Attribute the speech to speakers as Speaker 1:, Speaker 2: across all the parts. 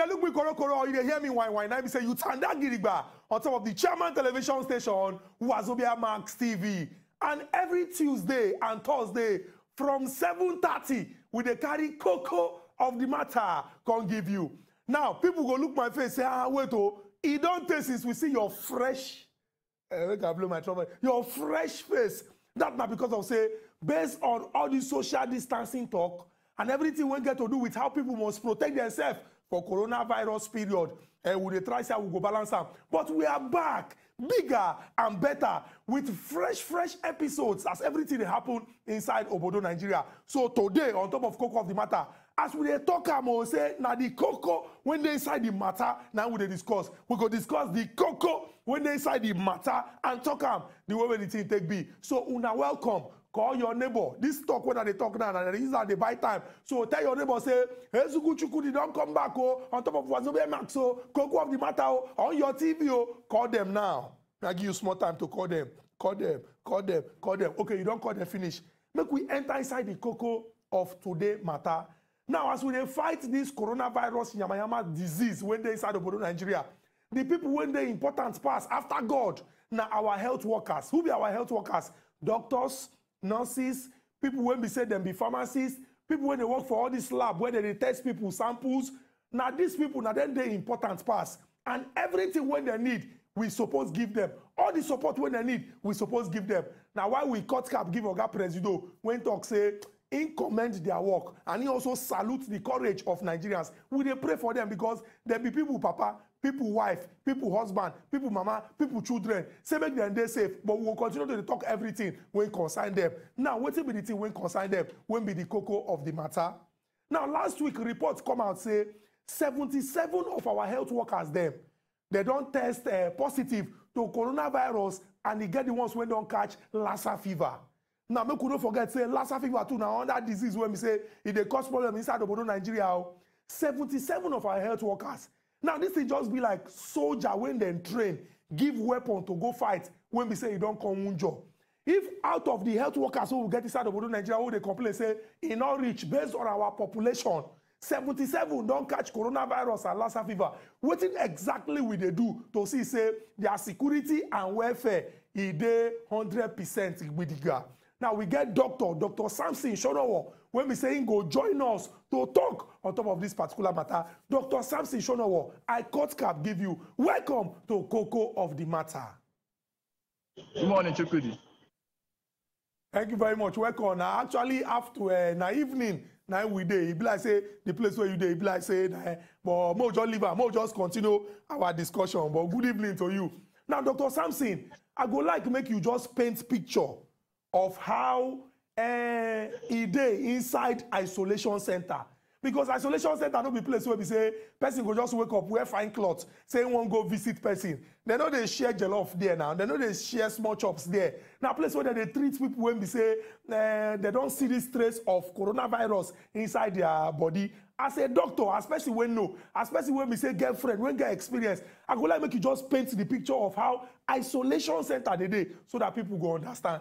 Speaker 1: they look me koro or you dey hear me whine, I be say you tanda gidigba on top of the Chairman television station, Wazobia Max TV. And every Tuesday and Thursday from 7:30, we dey carry cocoa of the matter come give you. Now, people go look my face, say, wait, it don't taste since we see your fresh, I blow my trouble, your fresh face. That's not because of, say, based on all the social distancing talk and everything we get to do with how people must protect themselves for coronavirus period, we dey try say we go balance am. But we are back, bigger and better, with fresh episodes as everything dey happen inside Obodo, Nigeria. So today, on top of cocoa of the matter, as we dey talk am, say na the cocoa when dey inside the matter, now we dey discuss. We go discuss the cocoa when dey inside the matter and talk am the way the thing take be. So una welcome. Call your neighbor. This talk when they talk now, and this is at the buy time. So tell your neighbor, say, hey, Zuguchukudi, don't come back, on top of Wazobia Max, cocoa of the matter, on your TV, call them now. I give you small time to call them. Call them. Okay, you don't call them, finish. Make we enter inside the cocoa of today matter. Now, as we fight this coronavirus yamayama disease when they inside of Nigeria, the people when they important pass after God, now our health workers. Who be our health workers? Doctors, nurses, people when we say them be pharmacists, people when they work for all this lab where they test people samples. Now these people, now then they important pass. And everything when they need, we suppose give them. All the support when they need, we suppose give them. Now why we cut cap give Oga Presido when talk say, he commend their work and he also salutes the courage of Nigerians. We dey pray for them because there be people papa, people wife, people husband, people mama, people children. Say make them dey safe, but we will continue to talk everything when concern them. Now, what will be the thing when concern them? When be the cocoa of the matter? Now, last week reports come out say 77 of our health workers them they don't test positive to coronavirus and they get the ones when don't catch Lassa fever. Now, make we don't forget, say, Lassa fever too, now under disease when we say it they cause problem inside of Nigeria. 77 of our health workers. Now, this will just be like soldier when they train, give weapon to go fight when we say you don't come unjo. If out of the health workers who will get inside of Nigeria, who they complain, say, in not reach based on our population, 77 don't catch coronavirus and Lassa fever. What exactly will they do to see, say, their security and welfare is 100% with the gap? Now we get Dr. Samson Shonowo, when we say go join us to talk on top of this particular matter. Dr. Samson Shonowo, I cut cap give you. Welcome to Cocoa of the Matter.
Speaker 2: Good morning, Chukudi.
Speaker 1: Thank you very much. Welcome. Now actually after na evening, now we day. It be like say the place where you day. It be like say, but more just leave. More just continue our discussion. But good evening to you. Now, Dr. Samson, I go like make you just paint picture of how e dey inside isolation center. Because isolation center no be place where we say person go just wake up, wear fine clothes, say won't go visit person. They know they share jollof there now. They know they share small chops there. Now place where they treat people when we say they don't see this trace of coronavirus inside their body. As a doctor, especially when we say girlfriend, when get experience, I go like make you just paint the picture of how isolation center they dey so that people go understand.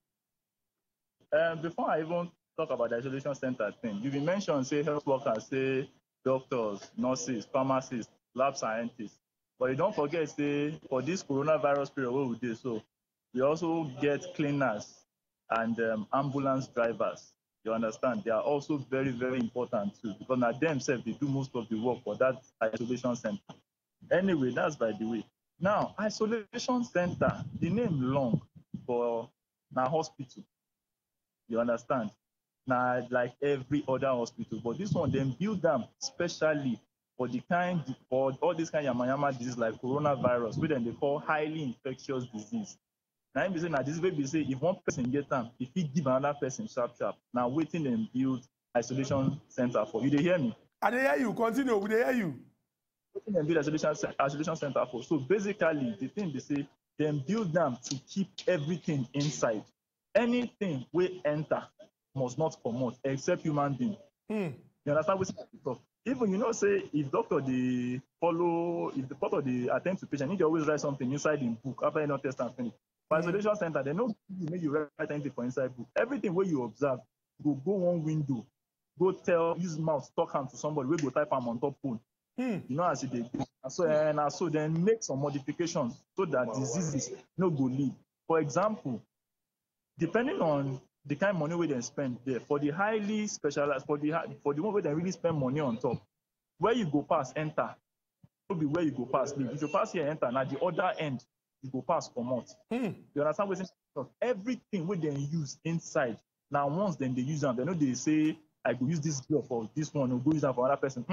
Speaker 2: Before I even talk about the isolation center thing, you mentioned, say, health workers, say, doctors, nurses, pharmacists, lab scientists. But you don't forget, say, for this coronavirus period where we did, so we also get cleaners and ambulance drivers. You understand? They are also very, very important too, because now themselves, they do most of the work for that isolation center. Anyway, that's by the way. Now, isolation center, the name long for now hospital. You understand? Now, like every other hospital, but this one, then build them specially for the kind, for all this kind of yamayama disease like coronavirus, which then they call highly infectious disease. Now, I'm saying that this baby say if one person get them, if he give another person sharp. Now, waiting and build isolation center for you. They hear me?
Speaker 1: I dey hear you. Continue. We dey hear you.
Speaker 2: Waiting and build isolation center for. So basically, the thing they say, then build them to keep everything inside. Anything we enter must not come out except human being. You understand what I'm saying? Even say if doctor they follow, if the doctor they attend to patient, they always write something inside in book after you not test and finish. For isolation center, they know make you write anything for inside book. Everything where you observe, go one window, go tell use mouth, talk hand to somebody, we go type am on top phone. You know, as they go. And so then make some modifications so that diseases no go lead. For example, depending on the kind of money we then spend there, for the highly specialized, for the one where they really spend money on top, where you go past, enter. Will be where you go past leave. If you pass here, enter. Now the other end, you go past, come out. You understand what I'm saying? Everything we then use inside. Now once then they use them, they know they say, I go use this girl for this one, or go use that for another person.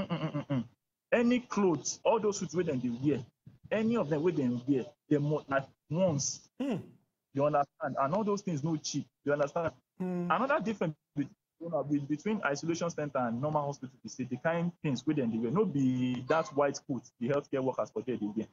Speaker 2: Any clothes, all those suits where then they wear, any of them where they wear, they at once. You understand? And all those things no cheap. You understand? Another difference between isolation center and normal hospital is the kind of things where then they wear. No be that white coat the healthcare workers for there they wear.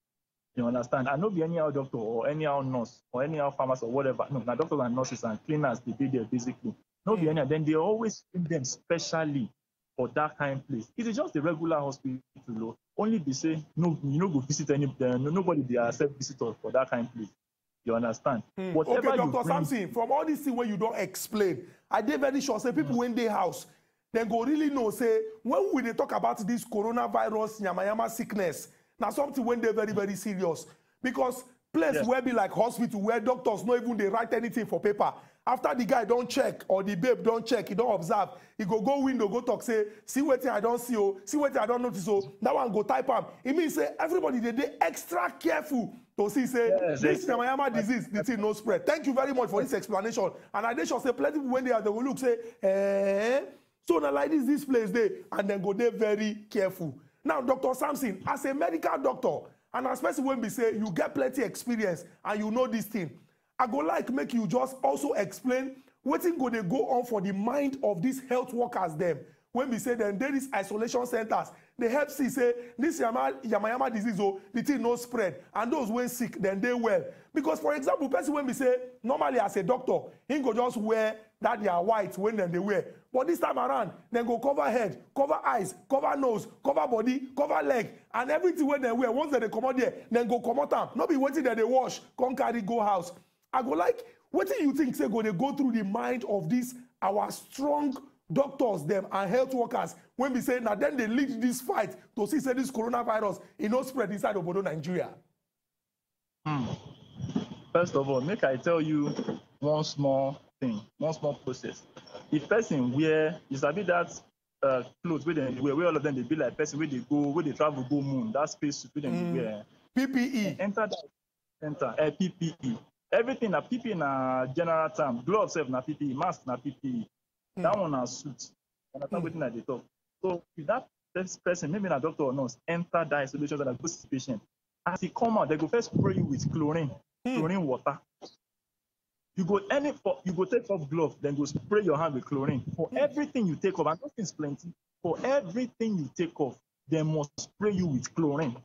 Speaker 2: You understand? And not be any other doctor or any other nurse or any other pharmacist or whatever. No, now doctors and nurses and cleaners they be there basically. Not be any. Then they always bring them specially for that kind of place. It is just the regular hospital. Only they say no, you know, go visit any. Nobody they accept visitors for that kind of place. You understand?
Speaker 1: Okay, Dr. Samson, from all these things where you don't explain, I did very sure say people when they house, then go really know say when we they talk about this coronavirus, yamayama sickness, now something when they're very, very serious. Because place where be like hospital where doctors not even they write anything for paper. After the guy don't check or the babe don't check, he don't observe, he go window, go talk, say, see what I don't see, oh, see what I don't notice, oh, that one go type am. It means say everybody they extra careful to see say this Yamayama disease, the thing no spread. Thank you very much for this explanation. And I should say plenty people when they will look say, so now like this place there, and then go there very careful. Now, Dr. Samson, as a medical doctor, and especially when we say you get plenty experience and you know this thing, I go like make you just also explain what is going to go on for the mind of these health workers them. When we say then there is isolation centers, they help see say this Yamayama disease, oh, the thing no spread. And those when sick, then they well. Because for example, person when we say normally as a doctor, he go just wear that they are white when then they wear. But this time around, then go cover head, cover eyes, cover nose, cover body, cover leg, and everything when they wear. Once they come out there, then go come out them. Not be waiting that they wash, come carry, go house. I go like, what do you think say go they go through the mind of these our strong doctors them and health workers when we say now then they lead this fight to see say this coronavirus it no spread inside of Nigeria?
Speaker 2: First of all, make I tell you one small thing, one small process. If person wear, you sabi that clothes where they wear, where all of them they be like person where they go, where they travel go moon, that space suit where they wear.
Speaker 1: PPE.
Speaker 2: Enter that center, PPE. Everything na PPE na general term. Gloves na PPE, mask na PPE. That one na suit. Understand wetin I dey talk. So if that person, maybe na doctor or nurse, enter that isolation and go see patient, as he come out, they go first spray you with chlorine water. You go take off glove, then go spray your hand with chlorine. For everything you take off, and those things plenty. For everything you take off, they must spray you with chlorine.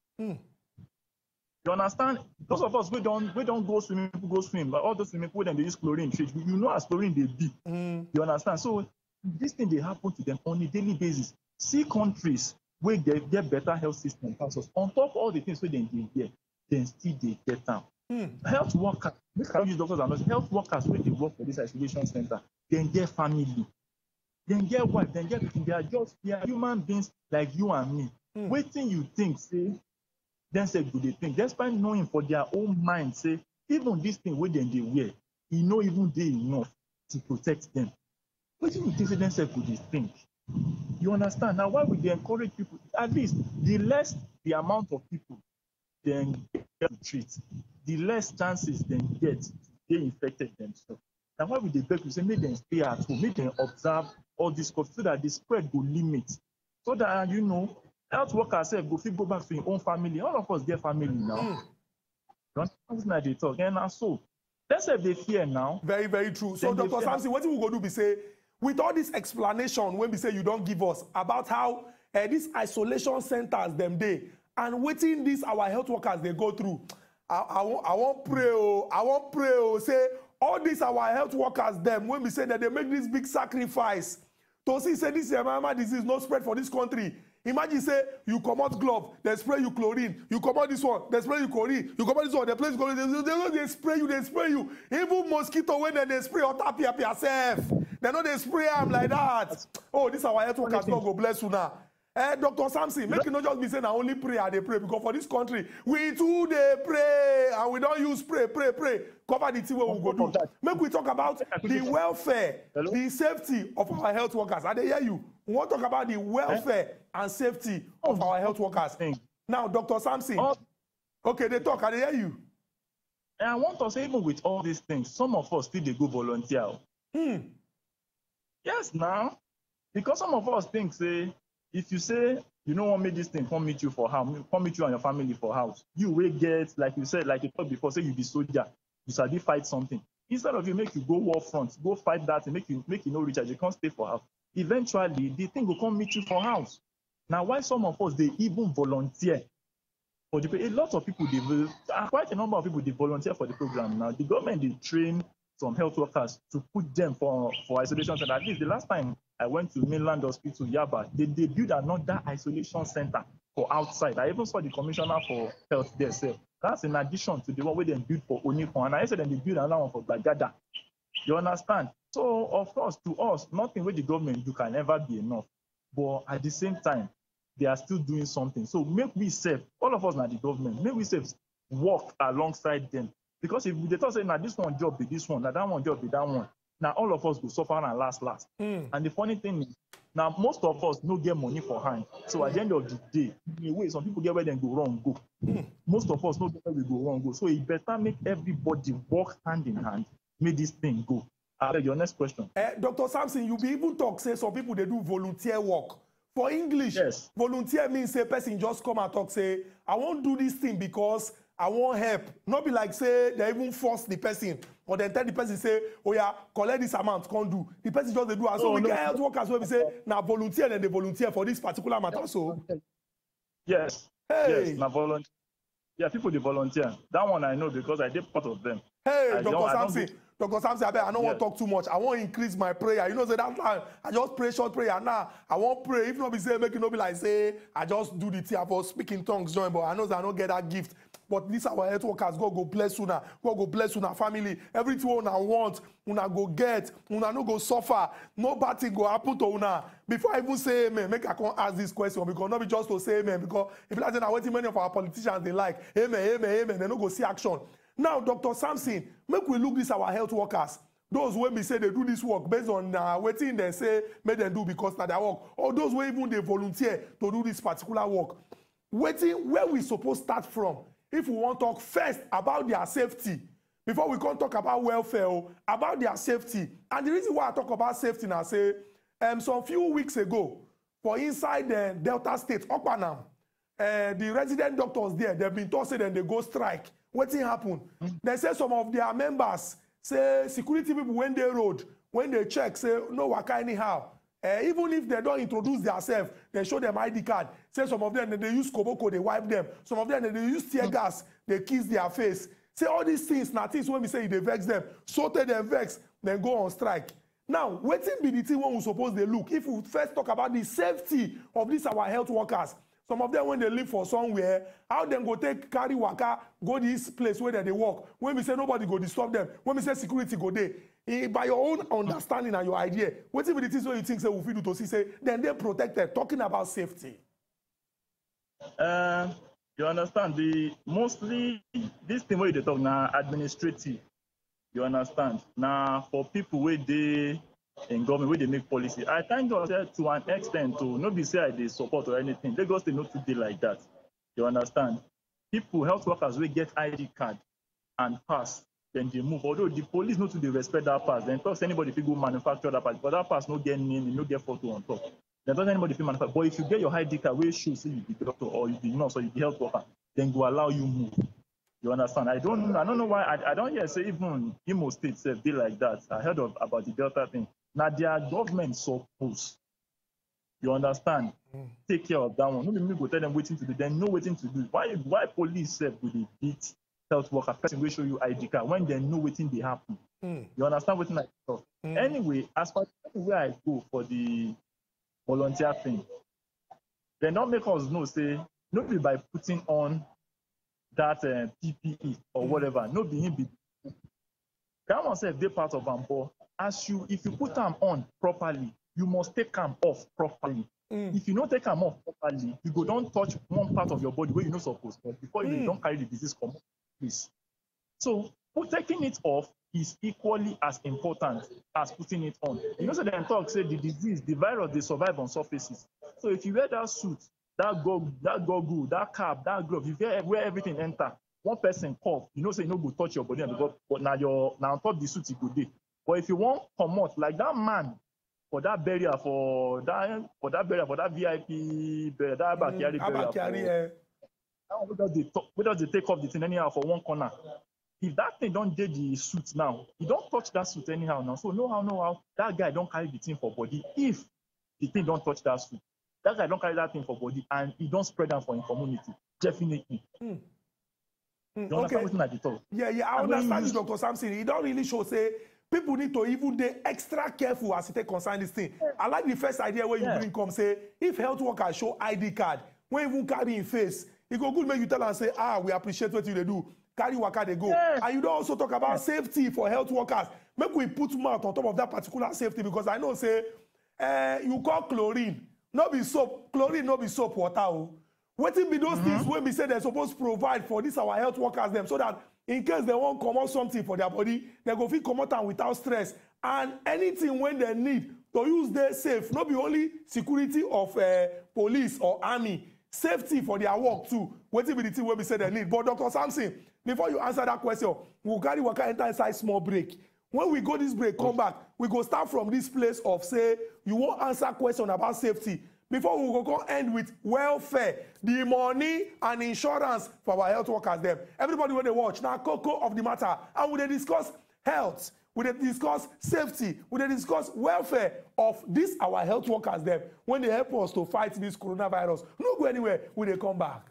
Speaker 2: You understand? Those of us we don't go swimming, go swim, but all those swimming pool then they use chlorine treat. You know as chlorine they be. You understand? So this thing they happen to them on a daily basis. See countries where they get better health system us. On top of all the things where they get, then still they get down. Health workers, we can use doctors and nurses. Health workers where they work for this isolation center, then get family, then get wife, then get they are human beings like you and me. Waiting you think, say. Then say good they think, despite knowing for their own mind, say, even this thing where they wear, you know even they enough to protect them. What do you think then say good they think? You understand? Now why would they encourage people? At least the less the amount of people then get to treat, the less chances they get to get infected themselves. Now why would they beg you say make them stay at home, make them observe all this stuff so that the spread will limit. So that you know health workers say go back to your own family. All of us get family now. Don't they talk. And so let's say they fear now.
Speaker 1: Very, very true. So Dr. Samson, what we go do be say, with all this explanation when we say you don't give us about how these isolation centers them day and waiting these our health workers they go through. I won't pray, say all these our health workers them when we say that they make this big sacrifice to see say this Yamayama disease no spread for this country. Imagine say you come out glove, they spray you chlorine. You come out this one, they spray you chlorine. You come out this one, they spray you chlorine. They spray you. Even mosquito when they spray or tap yourself. They know they spray them like that. Oh, this our health workers God go bless you now. Dr. Samson, make you not just be saying I only pray, I dey pray, because for this country, we too dey pray, and we don't use pray. Cover the thing where we go do. Make we talk about the welfare, the safety of our health workers. I dey hear you. We want to talk about the welfare and safety of our health workers. Now, Dr. Samson, okay, they talk, I dey hear you.
Speaker 2: And I want to say, even with all these things, some of us still they go volunteer. Yes, now, because some of us think, say, if you say you don't want me this thing, come meet you for house, come meet you and your family for house. You will get, like you said, like you talked before, say you be soldier, you study fight something. Instead of you make you go war front, go fight that, and make you no recharge, you can't stay for house. Eventually, the thing will come meet you for house. Now, why some of us they even volunteer for the, a lot of people quite a number of people they volunteer for the program. Now, the government they train some health workers to put them for isolation center. At least the last time I went to mainland hospital, Yaba, they built another isolation center for outside. I even saw the commissioner for health there say, that's in addition to the one where they built for Onipon. And I said, then they built another one for Bagada. You understand? So, of course, to us, nothing with the government do can never be enough. But at the same time, they are still doing something. So make we save, all of us now the government, make we save work alongside them. Because if they thought say, now this one job be this one, now that one job be that one, now all of us will suffer and last. And the funny thing is, now most of us no get money for hand. So at the end of the day, in a way, some people get where they go wrong, go. Most of us no get where we go wrong, go. So it better make everybody work hand in hand, make this thing go. Your next question.
Speaker 1: Dr. Samson, you be even talk, say some people, they do volunteer work. For English,
Speaker 2: yes.
Speaker 1: Volunteer means a person just come and talk, say, I won't do this thing because I want help. Not be like, say, they even force the person. Or then tell the person, say, oh yeah, collect this amount, can't do. The person just they do. And so we get health workers where we say, now volunteer, and they volunteer for this particular matter. So,
Speaker 2: yes.
Speaker 1: Hey.
Speaker 2: Yes, now volunteer. Yeah, people they volunteer. That one I know because I did part of them.
Speaker 1: Hey, Dr. Samson. Dr. Samson, I don't want to talk too much. I want to increase my prayer. You know, say that time I just pray short prayer. Now I won't pray. If not be say, make it not be like say I just do the thing for speaking tongues, join. But I know that I don't get that gift. But this our health workers, God go bless you now. God go bless you now, family. Everything una want, una go get, una no go suffer. No bad thing go happen to una. Before I even say amen, make I come ask this question because not be just to say amen. Because if like that, what many of our politicians they like amen, they no go see action. Now, Dr. Samson, make we look this our health workers. Those when we say they do this work based on waiting they say make them do because na their work. Or those where even they volunteer to do this particular work. Waiting where we supposed start from. If we want to talk first about their safety, before we can talk about welfare, about their safety. And the reason why I talk about safety now, say, some few weeks ago, for inside the Delta State, Okpanam, the resident doctors there, they've been told say then they go strike. What thing happen? They say some of their members, say security people when they road, when they check, say no waka anyhow. Even if they don't introduce themselves, they show them ID card. Say some of them, they use Koboko, they wipe them. Some of them, they use tear gas, they kiss their face. Say all these things, now things when we say they vex them, so they vex, then go on strike. Now, waiting be the thing when we suppose they look. If we first talk about the safety of these our health workers, some of them when they live for somewhere, how them go take carry waka, go this place where they work. When we say nobody go disturb them, when we say security go there. By your own understanding and your idea, what if it is what you think say we do to see say then they're protected, talking about safety?
Speaker 2: You understand mostly this thing where they talk now administrative. You understand? Now for people where they in government where they make policy, I thank God to an extent to not be say they support or anything. Lagos they not today like that. You understand? People, health workers will get ID card and pass. Then they move. Although the police know to they respect that pass, then talk anybody if you go manufacture that pass, but that pass no get name, no get photo on top. Then talk anybody if you manufacture. But if you get your ID card, where show say you be doctor or you be nurse or you be health worker, then go allow you move. You understand? I don't know why I don't hear say even Imo State self be like that. I heard about the Delta thing. Now their government supposed. You understand? Take care of that one. No me go tell them waiting to do. Then know waiting to do. Why police self will they beat health worker person will show you ID card when they know waiting they happen. You understand what I talk? Anyway, as far as where I go for the volunteer thing, they don't make us know say not be by putting on that PPE or whatever. No be him be that one say they part of Ambo. If you put them on properly, you must take them off properly. If you don't take them off properly, you go don't touch one part of your body where you're not supposed to. Before you don't carry the disease come, please. So taking it off is equally as important as putting it on. You know, so then talk say the disease, the virus, they survive on surfaces. So if you wear that suit, that goggle, that cap, that glove, if you wear everything enter, one person cough, you know, say you no go touch your body, but now on top the suit you go dey. But if you want come out like that man for that burial, for that VIP burial, that Abakari burial, we just take off the thing anyhow for one corner. If that thing don't get the suit now, you don't touch that suit anyhow now. So no how that guy don't carry the thing for body. If the thing don't touch that suit, that guy don't carry that thing for body and he don't spread them for his community. Definitely. You understand what I talk?
Speaker 1: Yeah, I understand you, Dr. Samson. It don't really show say people need to even be extra careful as they concern this thing. I like the first idea where you bring come say if health workers show ID card, when even carry in face, it go good make you tell and say, we appreciate what you do. Carry waka they go. And you don't also talk about safety for health workers. Make we put mouth on top of that particular safety because I know say you call chlorine, not be soap, chlorine not be soap water. What be those things when we say they're supposed to provide for this our health workers them so that in case they won't come out something for their body, they go fit come out without stress. And anything when they need to use their safe, not be only security of police or army, safety for their work too. What be the thing when we say they need? But Dr. Samson, before you answer that question, we'll carry waka enter inside small break. When we go this break, come back, we go start from this place of say you won't answer question about safety. Before we go end with welfare, the money and insurance for our health workers them. Everybody when they watch, now cocoa of the matter. And we discuss health, we discuss safety, we discuss welfare of this our health workers them when they help us to fight this coronavirus. No go anywhere when they come back.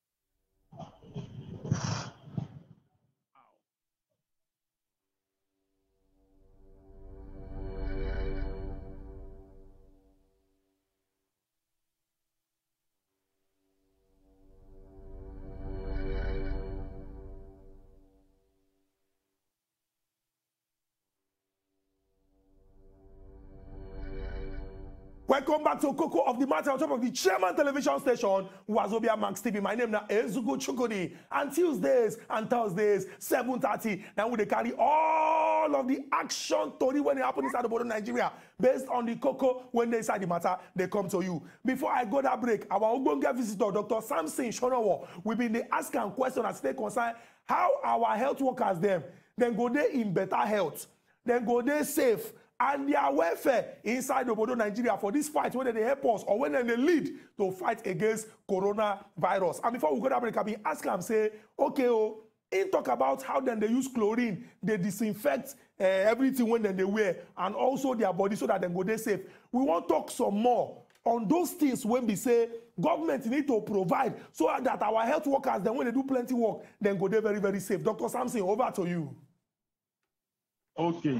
Speaker 1: Welcome back to Cocoa of the Matter on top of the Chairman television station, Wazobia Max TV. My name is Ezugo Chukudi. And Tuesdays and Thursdays, 7:30. Now we carry all of the action story when it happens inside the border of Nigeria. Based on the Cocoa, when they decide the matter, they come to you. Before I go that break, our Ogbonge visitor, Dr. Samson Shonowo, will be asking questions as they concern how our health workers then go there in better health, then go there safe, and their welfare inside the Obodo Nigeria for this fight, whether they help us or when they lead to fight against coronavirus. And before we go that break, I mean, ask them, say, okay, in talk about how then they use chlorine, they disinfect everything when they wear, and also their body so that they go there safe. We want to talk some more on those things when we say government need to provide so that our health workers, then when they do plenty work, then go there very, very safe. Dr. Samson, over to you.
Speaker 2: Okay.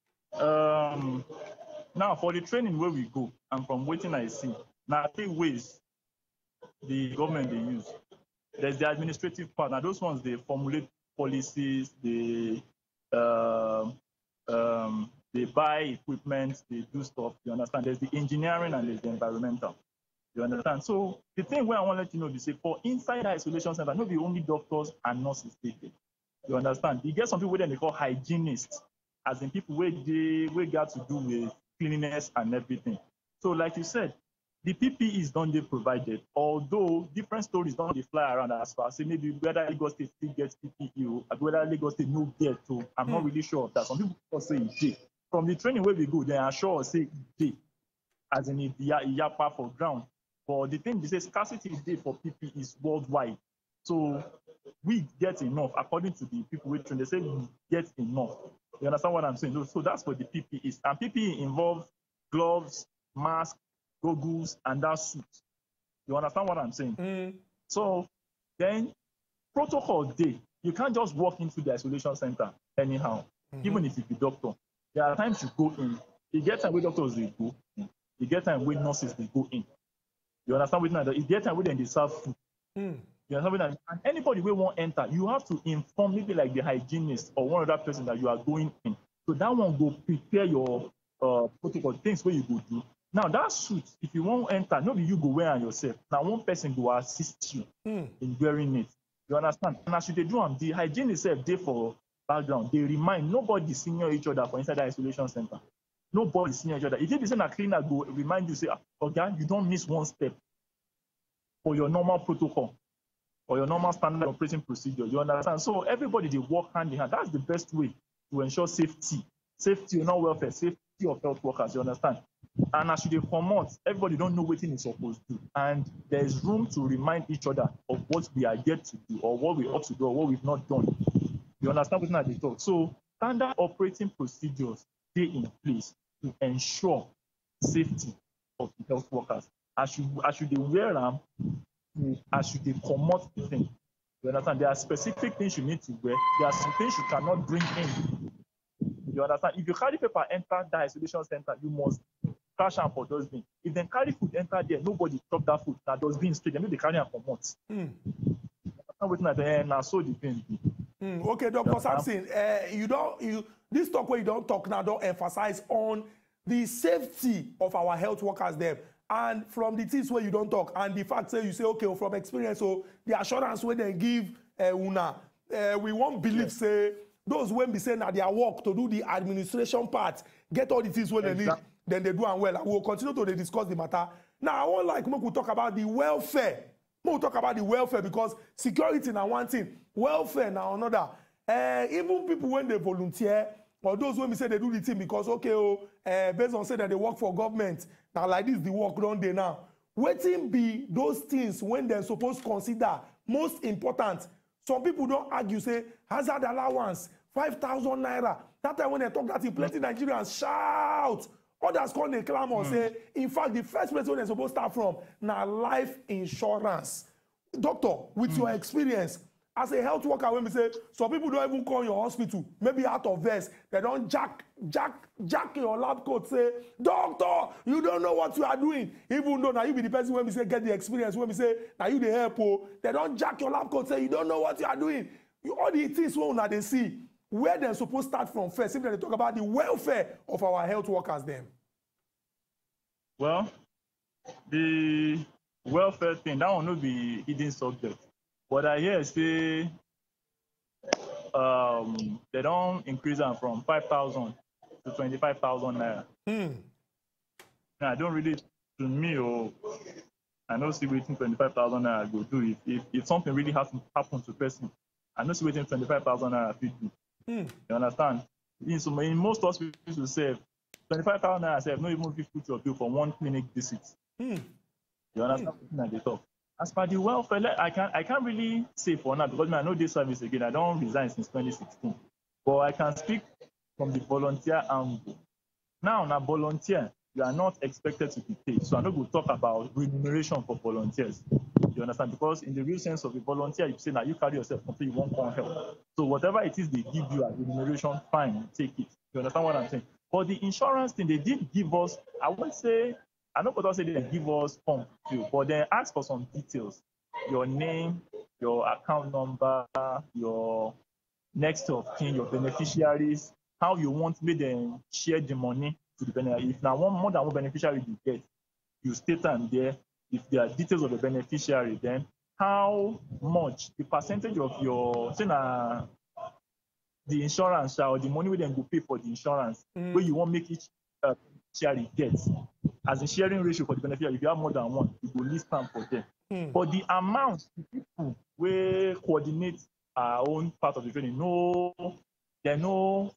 Speaker 2: Now for the training where we go and from waiting I see now 3 ways the government they use. There's the administrative part. Now those ones they formulate policies, they buy equipment, they do stuff. You understand? There's the engineering and there's the environmental. You understand? So the thing where I want to let you know is say for inside the isolation center, not the only doctors and nurses stated. You understand? You get some people they call hygienists. As in people where they got to do with cleanliness and everything. So like you said, the PPEs don't they provided, although different stories don't they fly around as far. Say maybe whether Lagos State still gets PPE or whether Lagos State no get to. I'm not really sure of that. Some people say it did. From the training where we go, they are sure say it did. As in it yapa for ground. But the thing is scarcity is there for PPEs worldwide. So we get enough, according to the people we train, they say we get enough. You understand what I'm saying? So that's for the PPEs. And PPE involves gloves, masks, goggles, and that suit. You understand what I'm saying? So then protocol day, you can't just walk into the isolation center anyhow, even if you're a doctor. There are times you go in. You get time where doctors they go in. You get time where nurses they go in. You understand what I'm saying? You get time where they serve food. You understand? And anybody who won't enter, you have to inform maybe like the hygienist or one other person that you are going in. So that one go prepare your protocol, things where you go do. Now that suit, if you won't enter, nobody you go wear yourself. Now one person go assist you in wearing it. You understand? And as you they do the hygiene itself there for background. They remind nobody senior each other for inside the isolation center. Nobody senior each other. If you be a cleaner, go remind you say, okay, you don't miss one step for your normal protocol or your normal standard operating procedure. You understand? So everybody they work hand in hand. That's the best way to ensure safety. Safety, not welfare, safety of health workers, you understand? And as you promote, everybody don't know what is supposed to do. And there's room to remind each other of what we are yet to do or what we ought to do or what we've not done. You understand what I talk? So standard operating procedures stay in place to ensure safety of the health workers. As you wear them, as you promote the thing. You understand? There are specific things you need to wear. There are some things you cannot bring in. You understand? If you carry paper enter the isolation center, you must crash am for dustbin. If they carry food enter there, nobody chop that food. That dustbin straight. They carry am for months. Now so the thing.
Speaker 1: Okay, Dr. Samson, this talk where you don't talk now don't emphasize on the safety of our health workers there. And from the things where you don't talk, and the fact that you say, okay, from experience, so the assurance where they give we won't believe, say, those when be saying that their work to do the administration part, get all the things when they need, then they do and well. And we'll continue to discuss the matter. Now, I want like we talk about the welfare. We'll talk about the welfare because security now one thing, welfare now another. Even people when they volunteer, or those when we say they do the thing because based on say that they work for government, now like this the work don't they now. Waiting be those things when they're supposed to consider most important. Some people don't argue, say hazard allowance, 5,000 naira. That time when they talk that in plenty Nigerians shout. Others call the clamor say, in fact, the first place when they're supposed to start from now life insurance. Doctor, with your experience as a health worker, when we say some people don't even call your hospital, maybe out of vest, they don't jack your lab coat, say, doctor, you don't know what you are doing. Even though now you be the person when we say get the experience, when we say now you the help, they don't jack your lab coat, say you don't know what you are doing. All the things when they see where they're supposed to start from first, if they talk about the welfare of our health workers then.
Speaker 2: Well, the welfare thing, that will not be hidden subject. But I hear say they don't increase them from 5,000 to 25,000 naira. I don't really, to me, I don't see waiting 25,000 naira go do. If something really has to happen to person, I don't see waiting 25,000 naira to do. You understand? In most hospitals, you say 25,000 naira say not even 50 your bill for one clinic visit. You understand what they talk? As per the welfare, I can't really say for now because I know this service again. I don't resign since 2016, but I can speak from the volunteer angle. Now, volunteer, you are not expected to be paid. So I'm not going to talk about remuneration for volunteers. You understand? Because in the real sense of a volunteer, you say that you carry yourself until you won't come help. So whatever it is they give you as remuneration, fine, take it. You understand what I'm saying? For the insurance thing, they did give us, I would say, I know what say they give us pump too, but then ask for some details. Your name, your account number, your next of kin, your beneficiaries, how you want me then share the money to the beneficiary. If now more than one beneficiary you get, you state them there. If there are details of the beneficiary, then how much, the percentage of your, say the insurance or the money we then go pay for the insurance, where you want make each beneficiary get. As a sharing ratio for the beneficiary, if you have more than one, you will list them for them. But the amount, the people we coordinate our own part of the training, they no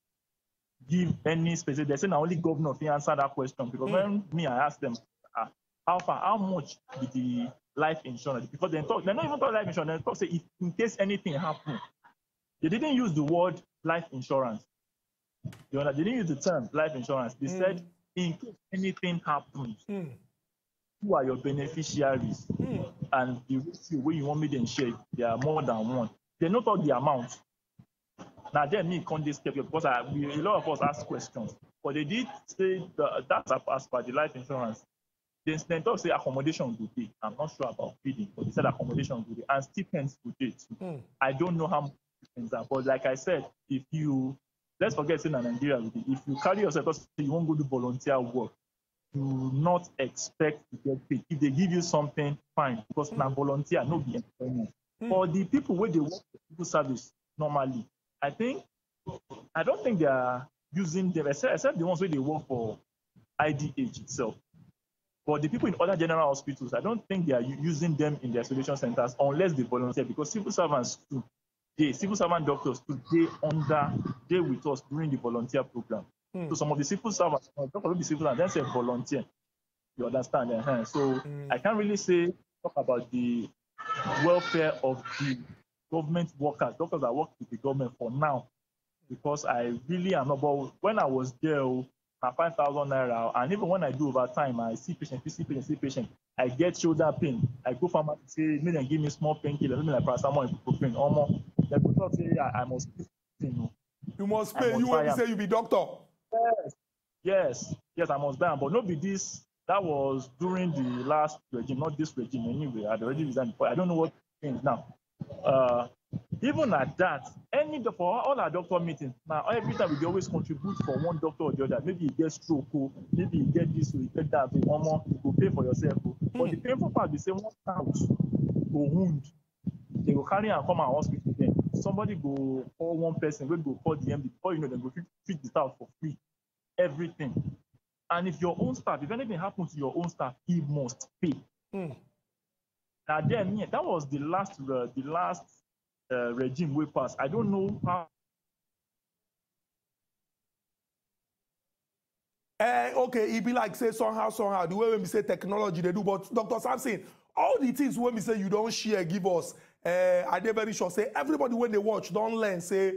Speaker 2: give any specific. They say now only governor can answer that question because when I ask them, how much did the life insurance? Because they not even talk life insurance. They talk say if in case anything happens, they didn't use the word life insurance. They didn't use the term life insurance. They said in case anything happens, who are your beneficiaries? And the ratio where you want me to share, there are more than one. They not talk the amount. Now then me can't step because a lot of us ask questions. But they did say that's as per the life insurance. Then talk say accommodation good day. I'm not sure about feeding, but they said accommodation good day and stipends good day too. I don't know how much stipends are, but like I said, if you let's forget in Nigeria, if you carry yourself because you won't go do volunteer work, do not expect to get paid. If they give you something, fine, because na volunteer, no be employment. For the people where they work for civil service normally, I don't think they are using them, except the ones where they work for IDH itself. But the people in other general hospitals, I don't think they are using them in the isolation centers unless they volunteer, because civil servants too, civil servant doctors too, they with us during the volunteer program. So some of the civil servants, they say volunteer. You understand? So I can't really talk about the welfare of the government workers, doctors that work with the government for now, because I really am not. But when I was there, 5,000 naira, and even when I do overtime, I see patient, I get shoulder pain. I go pharmacy, say, may they give me small painkiller, maybe like paracetamol and ibuprofen. Almost, they go talk say I must pay.
Speaker 1: You must pay. You want to say you be doctor?
Speaker 2: Yes, I must buy. But not be this. That was during the last regime, not this regime anyway. I'd already resigned before. I don't know what changed now. Even at that, for all our doctor meetings, now every time we always contribute for one doctor or the other. Maybe you get stroke, maybe you get this, or you get that, you go pay for yourself. But the painful part, we say one house go wound, they go carry and come and hospital then. Somebody go call one person, we go call the MD, before you know, they go treat the staff for free, everything. And if your own staff, if anything happens to your own staff, he must pay. Now then, that was the last regime we passed. I don't know how.
Speaker 1: Okay, it be like say somehow the way when we say technology they do, but Dr. Samson, all the things when we say you don't share, give us. I dey very sure say everybody when they watch don't learn say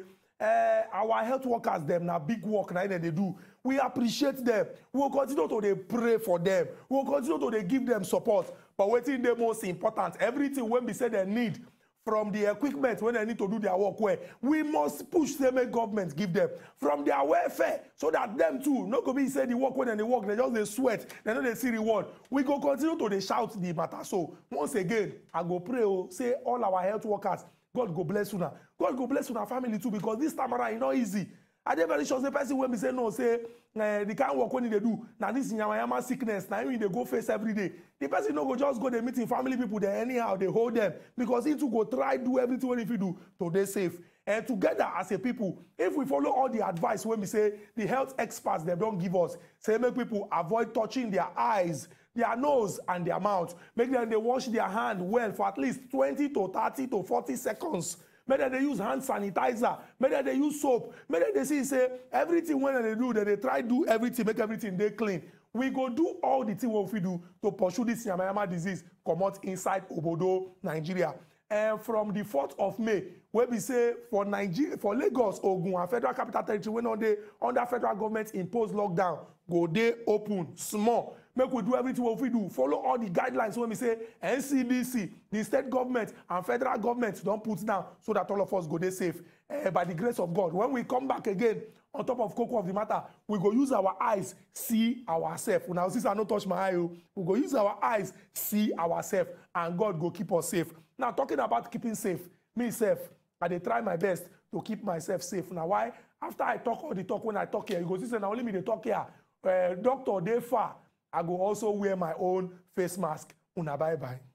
Speaker 1: our health workers them now big work now they do. We appreciate them. We will continue to they pray for them. We will continue to they give them support. But waiting the most important, everything when we say they need from the equipment when they need to do their work where we must push them and government give them from their welfare so that them too no go be say the work when they work they just they sweat they know they see reward. We go continue to they shout the matter. So once again I go pray say all our health workers, God go bless you now. God go bless you now family too, because this time around it's not easy. I dey very sure the person when me say no say the kind of work when they do now this yamayama sickness now they go face every day. The person no go just go the meeting family people there anyhow they hold them because he too go try do everything what if you do to they safe. And together as a people, if we follow all the advice when we say the health experts they don't give us, say make people avoid touching their eyes, their nose and their mouth. Make them they wash their hand well for at least 20 to 30 to 40 seconds. Maybe they use hand sanitizer, maybe they use soap, maybe they say everything when they do, they try do everything, make everything they clean. We go do all the things what we do to pursue this yamayama disease come out inside Obodo, Nigeria. And from the 4th of May, where we say for Nigeria, for Lagos, Ogun, and Federal Capital Territory, when under federal government imposed lockdown, go they open small. Make we do everything what we do. Follow all the guidelines when we say NCDC, the state government and federal government don't put down so that all of us go there safe. By the grace of God, when we come back again, on top of cocoa of the matter, we go use our eyes, see ourselves. Now, since I don't touch my eye, we go use our eyes, see ourselves, and God go keep us safe. Now, talking about keeping safe, me safe, I dey try my best to keep myself safe. Now, why? After I talk all the talk, when I talk here, you go see, say, now only me they talk here. Doctor, they far. I go also wear my own face mask. Una bye-bye.